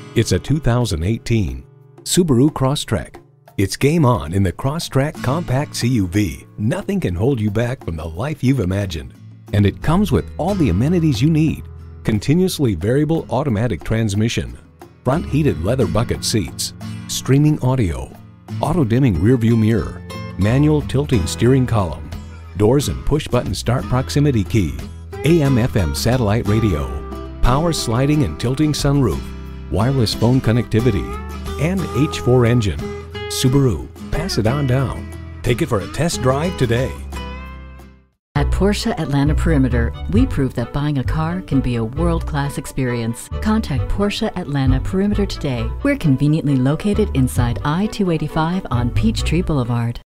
It's a 2018 Subaru Crosstrek. It's game on in the Crosstrek Compact CUV. Nothing can hold you back from the life you've imagined. And it comes with all the amenities you need. Continuously variable automatic transmission, front heated leather bucket seats, streaming audio, auto-dimming rearview mirror, manual tilting steering column, doors and push-button start proximity key, AM/FM satellite radio, power sliding and tilting sunroof, wireless phone connectivity, and H4 engine. Subaru, pass it on down. Take it for a test drive today. At Porsche Atlanta Perimeter, we prove that buying a car can be a world-class experience. Contact Porsche Atlanta Perimeter today. We're conveniently located inside I-285 on Peachtree Boulevard.